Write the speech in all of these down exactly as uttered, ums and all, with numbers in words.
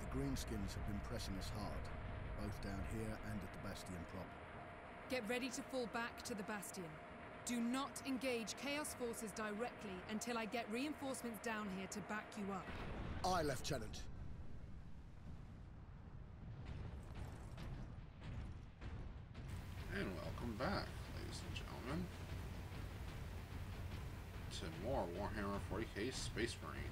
Greenskins have been pressing us hard, both down here and at the Bastion proper. Get ready to fall back to the Bastion. Do not engage Chaos forces directly until I get reinforcements down here to back you up. Aye, Lieutenant. And welcome back, ladies and gentlemen, to more Warhammer forty K Space Marine.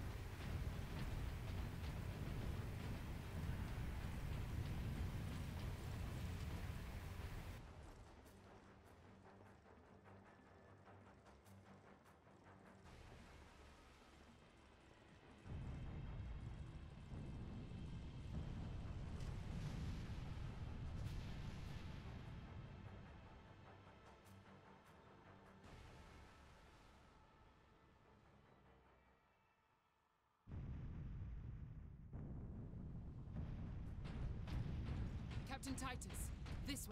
Captain Titus, this way.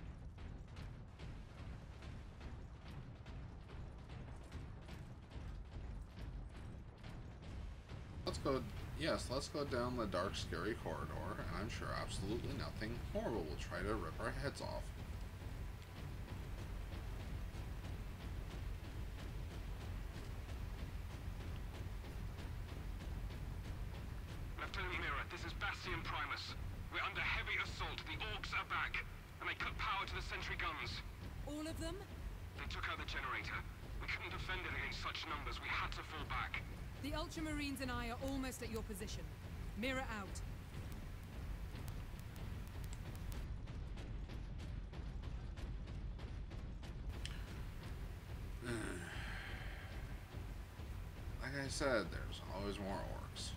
Let's go, yes, let's go down the dark, scary corridor, and I'm sure absolutely nothing horrible will try to rip our heads off. Lieutenant Mira, this is Bastion Primus. We're under heavy assault. The Orcs are back, and they cut power to the sentry guns. All of them? They took out the generator. We couldn't defend it against such numbers. We had to fall back. The Ultramarines and I are almost at your position. Mira out. Like I said, there's always more orcs.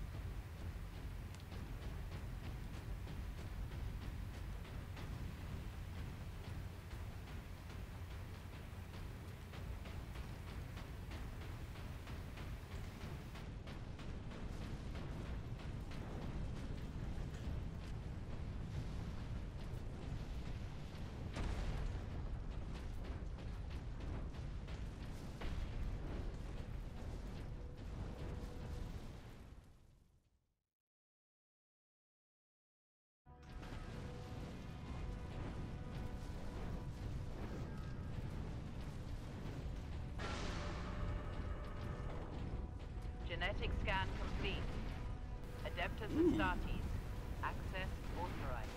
Genetic scan complete. Adeptus Ooh. Astartes. Access authorized.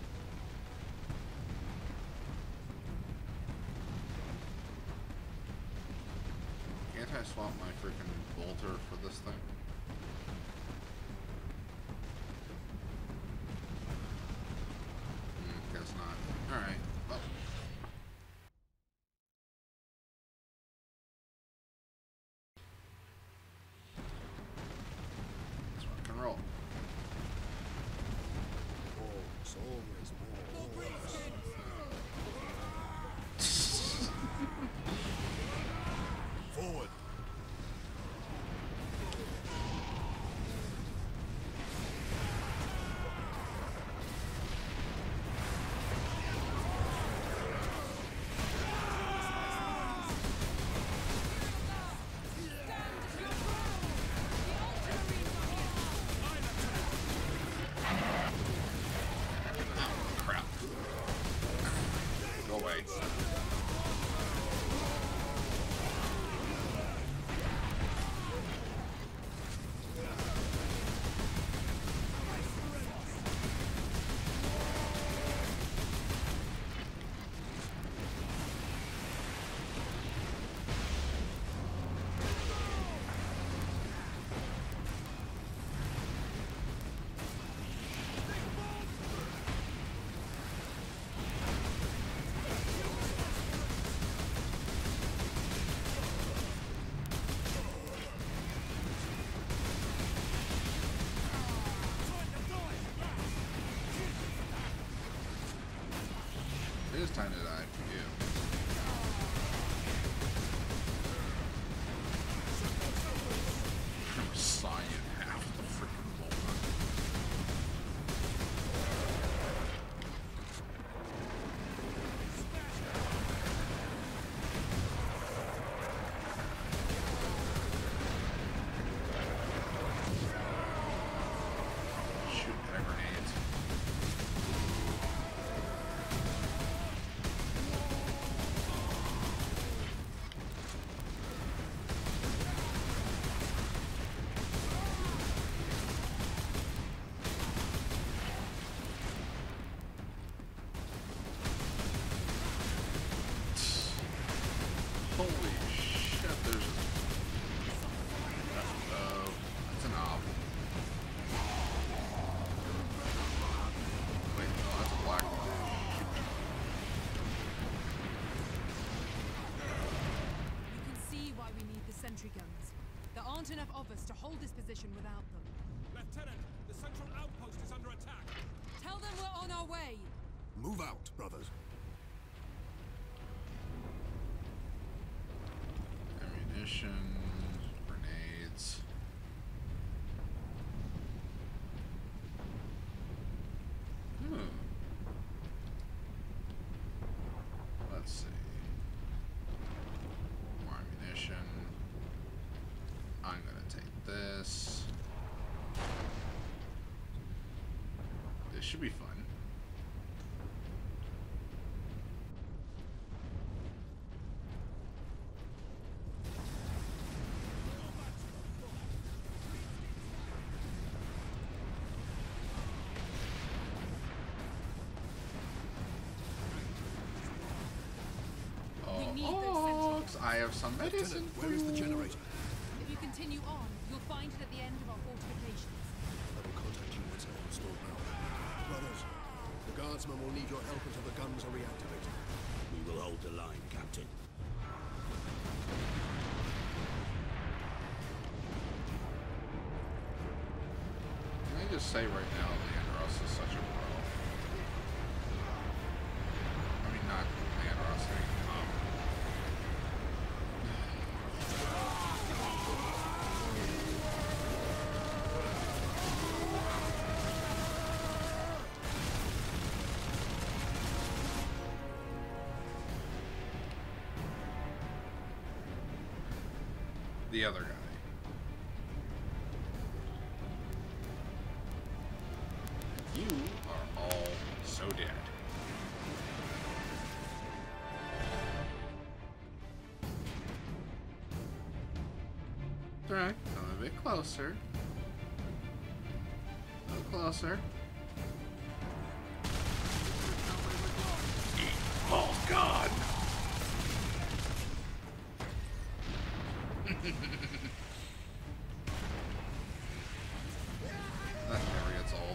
Can't I swap my freaking bolter for this thing? Hmm, guess not. Alright, well. Let's rock and roll. Orcs, always more orcs. Forward. Crap. Go away. It is time to die for you. I saw you in half with the freaking bolter. Shoot that grenade. sentry guns. There aren't enough of us to hold this position without them. Lieutenant, the central outpost is under attack. Tell them we're on our way! Move out, brothers. Ammunition, grenades. Hmm. Let's see. More ammunition. I'm gonna take this. This should be fun. We need those sentry guns. I have some medicine. Lieutenant, where is the generator? If you continue on, you'll find it at the end of our fortifications. I will contact you once I have restored power. Brothers, the guardsmen will need your help until the guns are reactivated. We will hold the line, Captain. Can I just say right now, Leandros is such a pro. I mean, not Leandros, I mean, um... the other guy. You are all so dead. Alright, come a bit closer. A little closer. Oh God! That never gets old.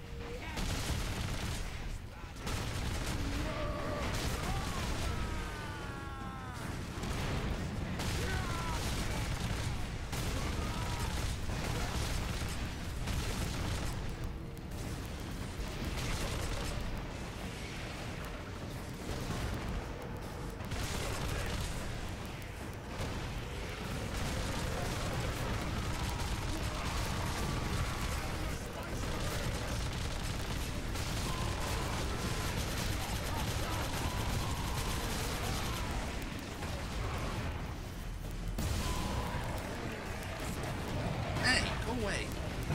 Hey, go away.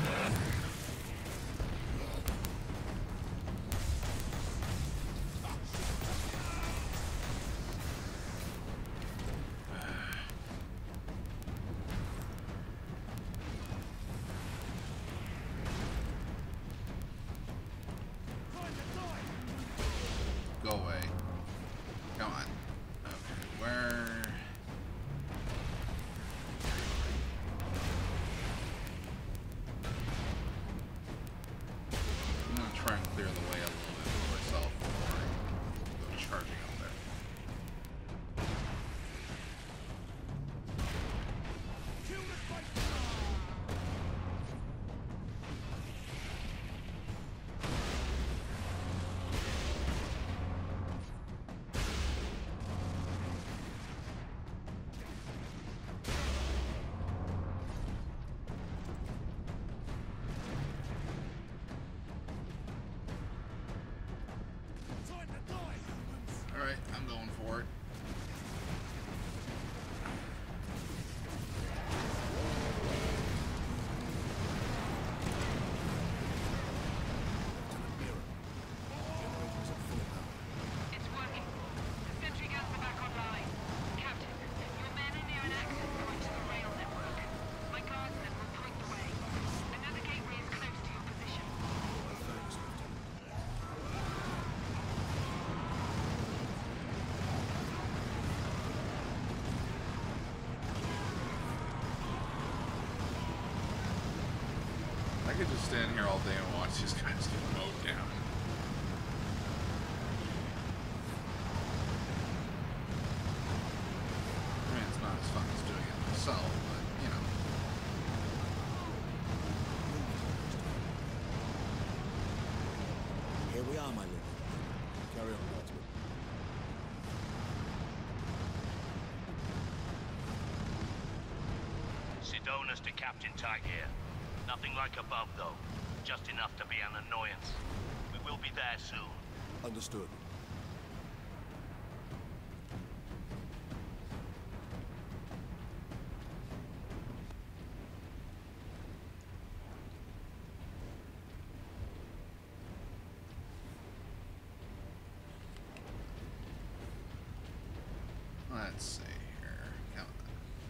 Go away. Come on. Okay, where? I'm gonna try and clear the way a little bit for myself before I go charging up there. Alright, I'm going for it. Generators at full power. It's working. The sentry guns are back online. Captain, your men are near an access point to the rail network. My guardsmen will point the way. Another gateway is close to your position. Thanks, Lieutenant. I could just stand here all day and watch these guys get mowed down. I mean, it's not as fun as doing it myself. We are, my lord. Carry on, Guardsman. Sidonis to Captain Tag here. Nothing like above, though. Just enough to be an annoyance. We will be there soon. Understood. Let's see here. Come on.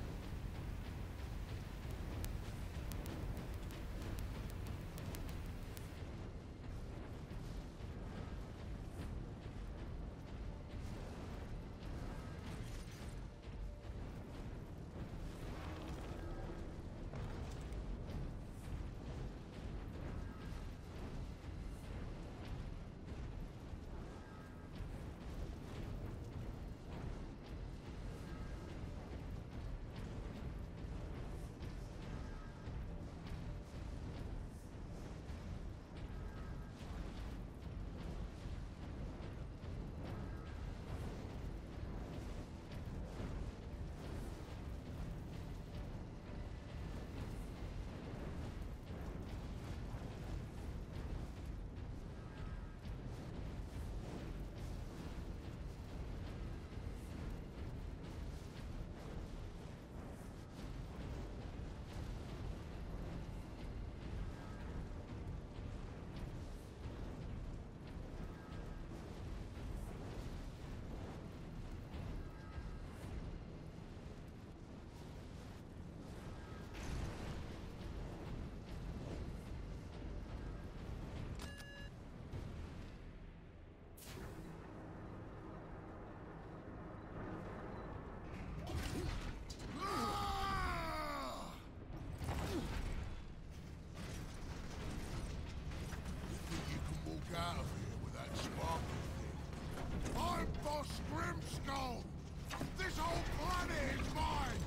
Out of here with that sparkle thing. I'm Boss Grimskull! This whole planet is mine!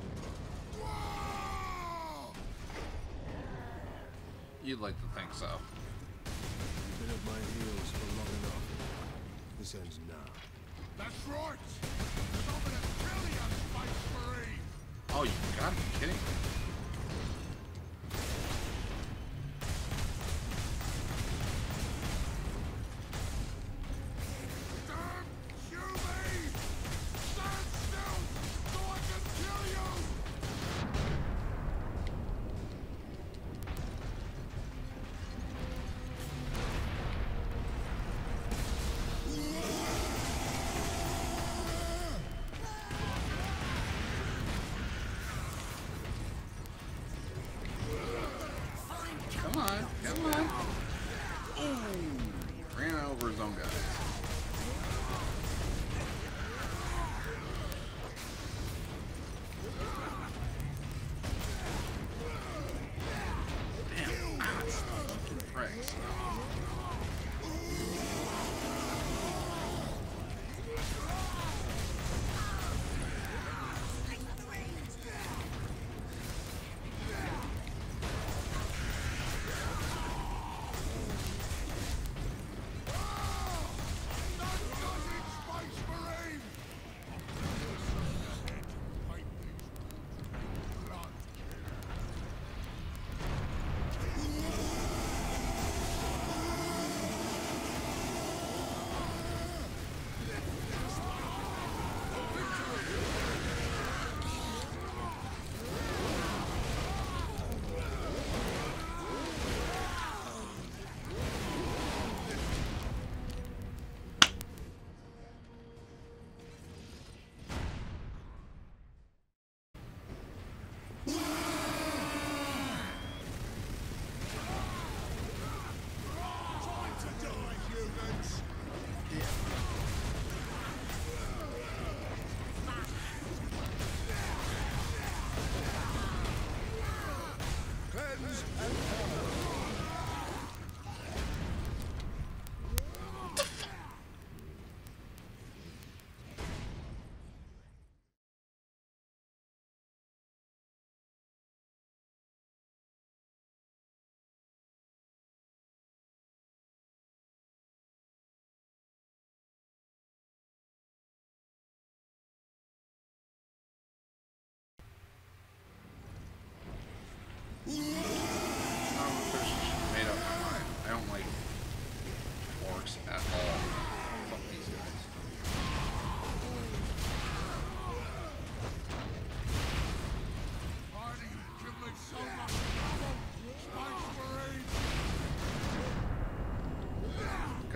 Whoa! You'd like to think so. You've been at my heels for long enough. This ends now. That's right! Because I'm gonna kill you, Space Marine! Oh, you gotta be kidding me.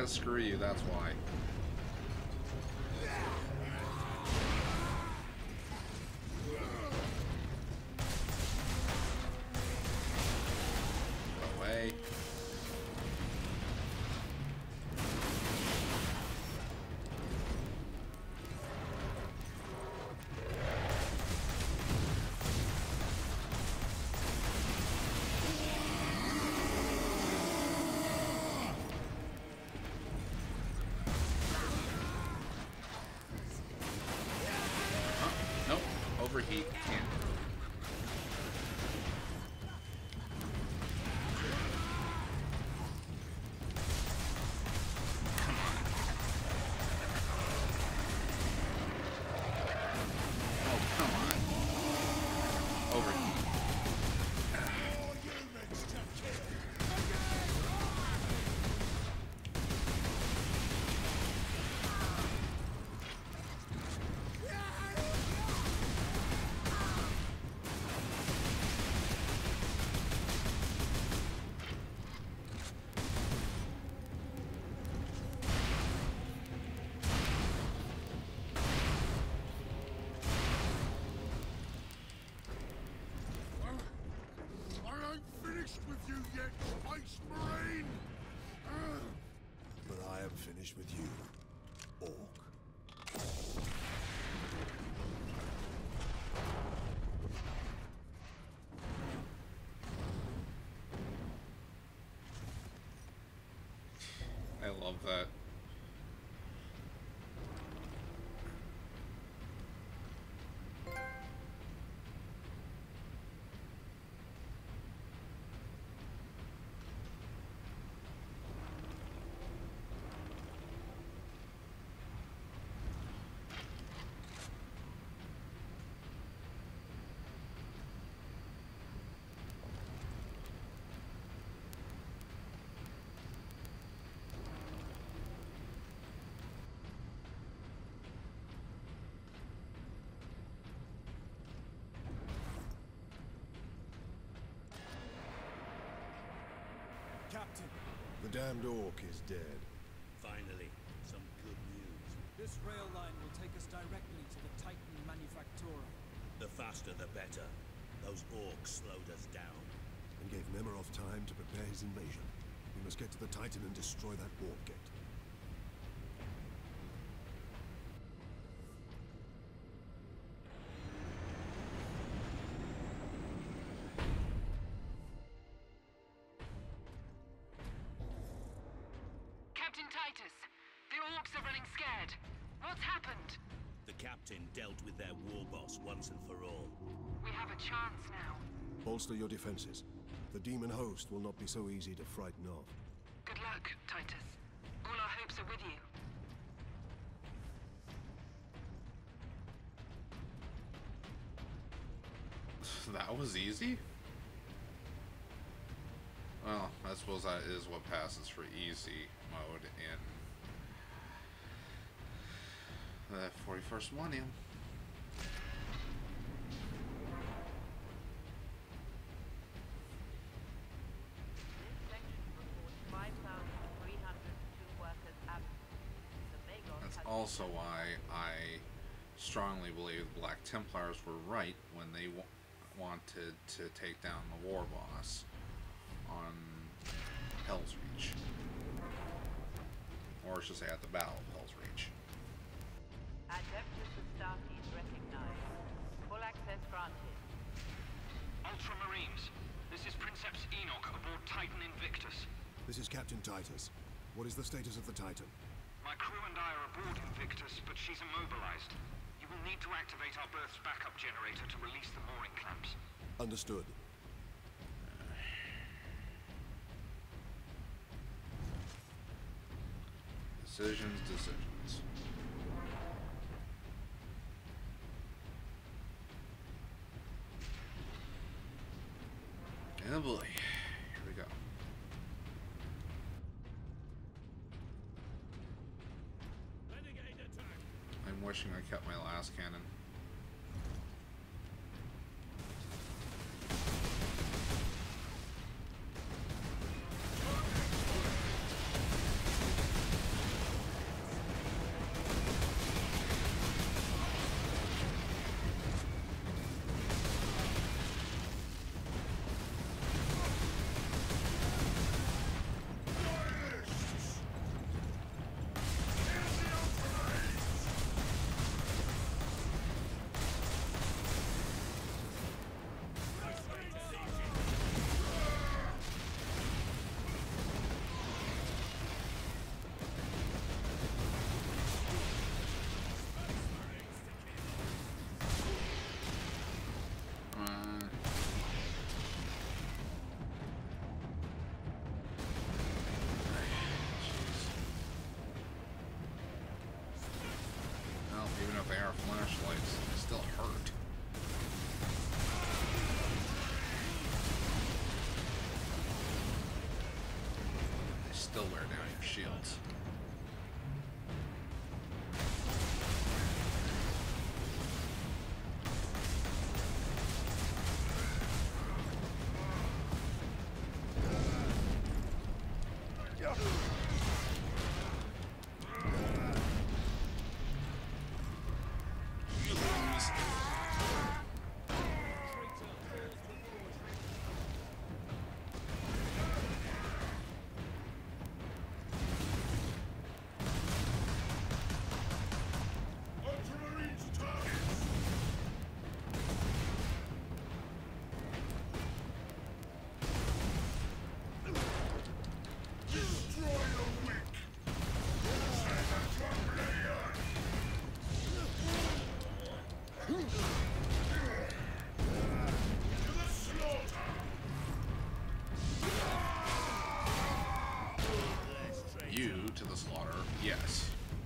Because screw you, that's why. Go away. Overheat can't. Come on. Oh, come on. Overheat. With you yet, Space Marine! But I am finished with you, Orc. I love that. Captain, The damned Orc is dead. Finally, some good news. this rail line will take us directly to the Titan Manufactura. The faster the better. Those orcs slowed us down. And gave Nemerov time to prepare his invasion. We must get to the Titan and destroy that warp gate. Captain Titus, the orcs are running scared. What's happened? The captain dealt with their war boss once and for all. We have a chance now. Bolster your defenses. The demon host will not be so easy to frighten off. Good luck, Titus. All our hopes are with you. That was easy? Well, I suppose that is what passes for easy mode in the forty-first Millennium. That's also why I strongly believe the Black Templars were right when they wa wanted to take down the war boss on Hell's Reach. Or I should say at the Battle of Hell's Reach. Adeptus Astartes recognized. Full access granted. Ultramarines, this is Princeps Enoch aboard Titan Invictus. This is Captain Titus. What is the status of the Titan? My crew and I are aboard Invictus, but she's immobilized. You will need to activate our berth's backup generator to release the mooring clamps. Understood. Decisions, decisions. Oh boy, here we go. I'm wishing I kept my last cannon. our flashlights. They still hurt. They still wear down your shields. You to the slaughter, yes.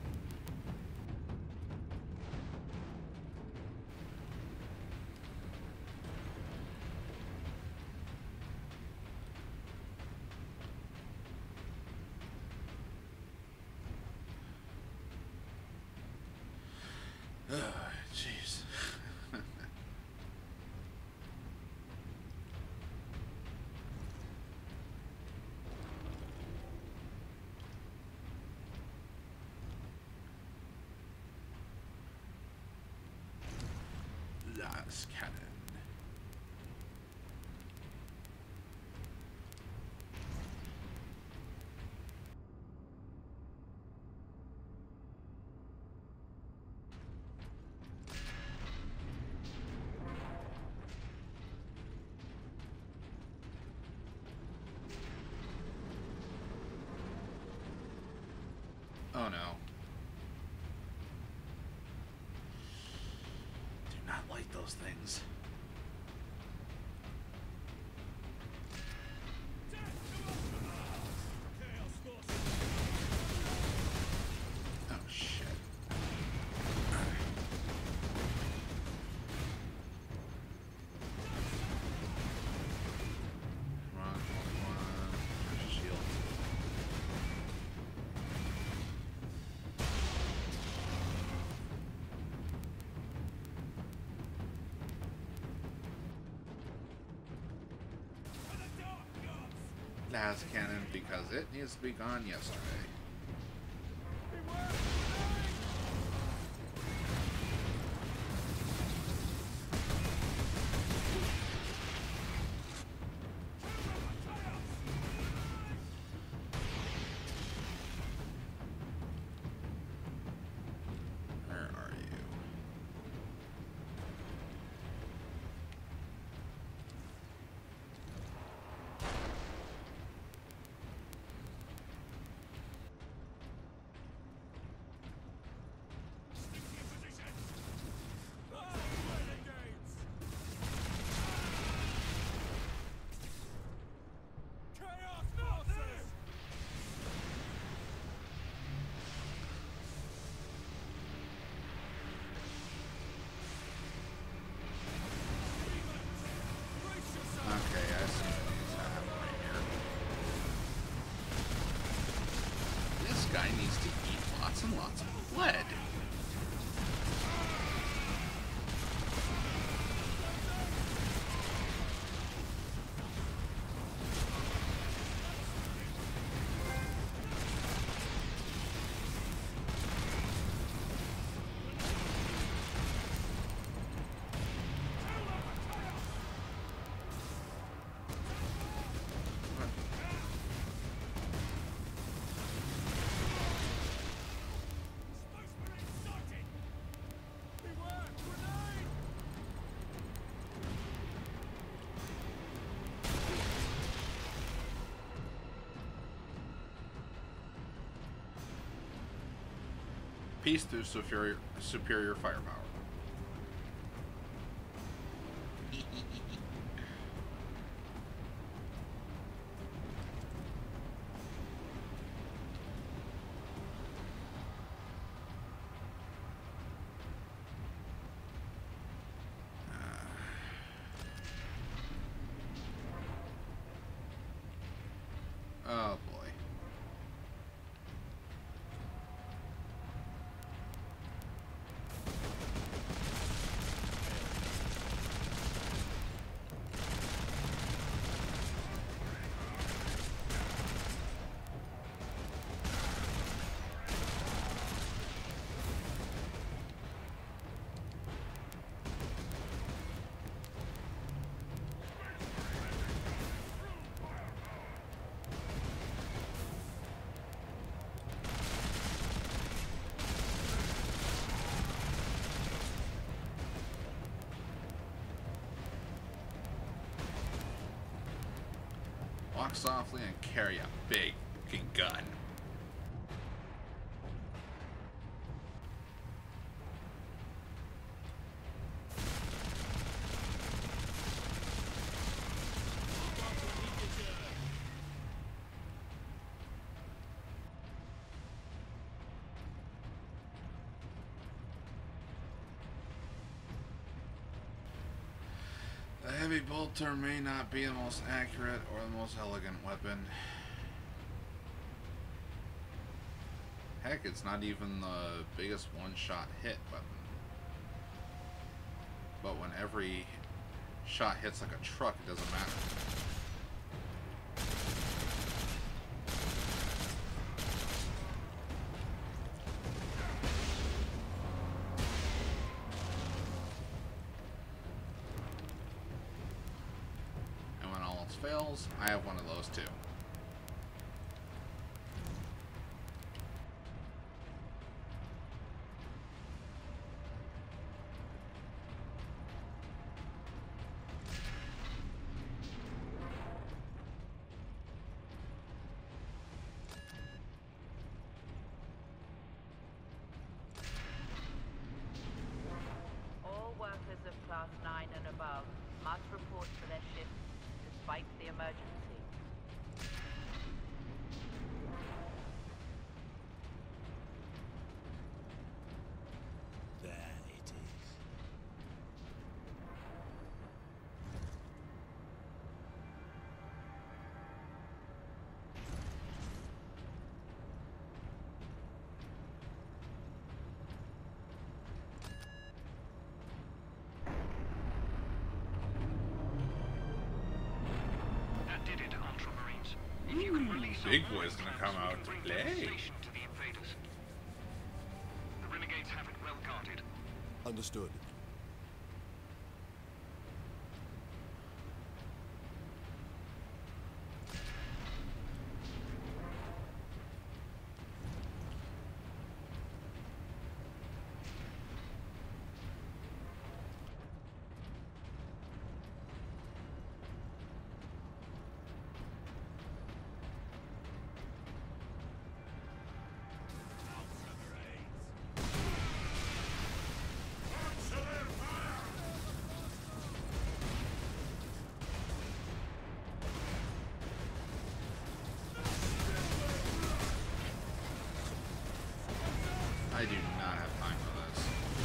Ugh, jeez. Las Cannon. Oh no. Do not like those things. Oh shit. Come on, come on. There's a shield. Las Cannon because it needs to be gone yesterday. Where are you? Okay, I see what's happening right here. This guy needs to eat lots and lots of lead. Peace through superior, superior firepower. Oh boy. Walk softly and carry a big fucking gun. The heavy bolter may not be the most accurate or the most elegant weapon. Heck, it's not even the biggest one-shot hit weapon. But when every shot hits like a truck, it doesn't matter. Fails, I have one of those too. All workers of Class nine and above must report for their shifts despite the emergency. There it is. Big Boy's gonna come out to play. The renegades have it well guarded. Understood. I do not have time for this.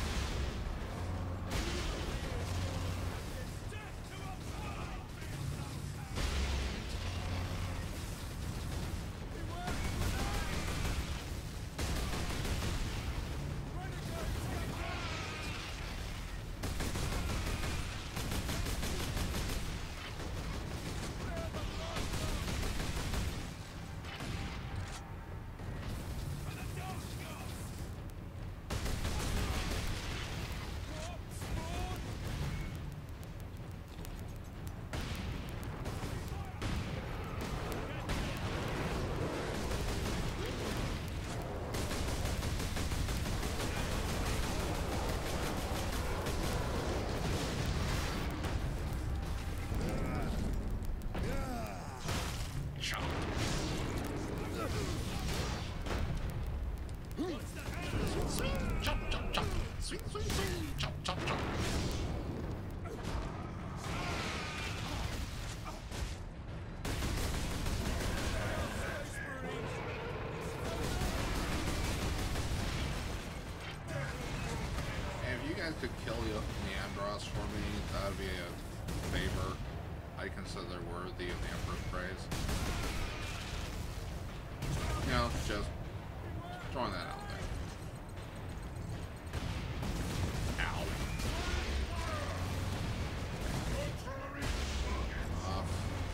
Could kill Leandros for me, that would be a favor. I consider worthy of the Emperor's praise. know, just throwing that out there. Ow. Off.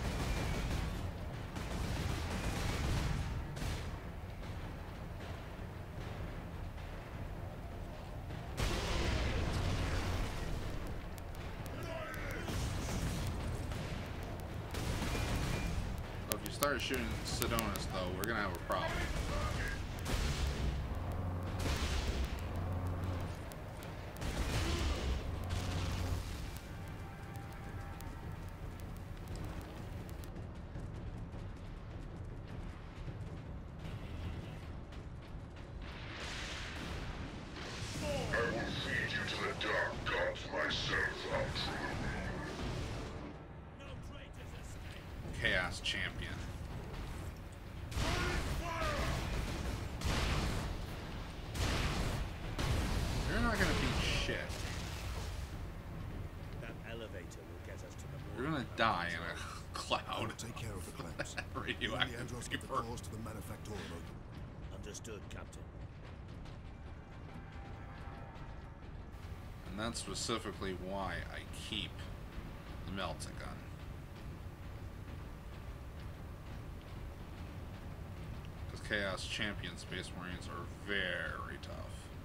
So if you start shooting Sidonis, though, we're gonna have a problem. Chaos Champion. You're not gonna beat shit. That elevator will get us to the You're morning. gonna die in a cloud. Take care of the clamps. Radioactive Andros get the vapor. doors to the manufactorum open. Understood, Captain. And that's specifically why I keep the Meltagun. Because Chaos Champion Space Marines are very tough.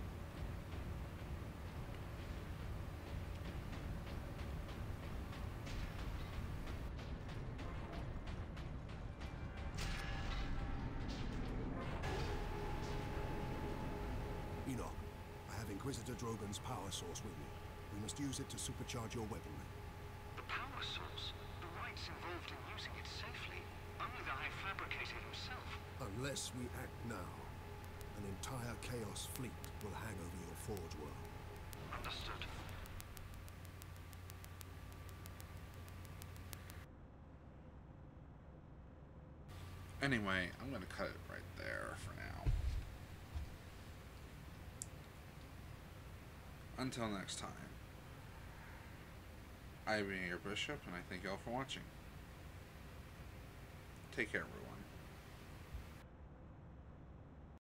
Enoch, I have Inquisitor Drogon's power source with me. We must use it to supercharge your weaponry. The power source? The rites involved in using it safely. Only the High Fabricator himself. Unless we act now, an entire Chaos fleet will hang over your forge world. Understood. Anyway, I'm gonna cut it right there for now. Until next time, I've been your Bishop, and I thank y'all for watching. Take care, everyone.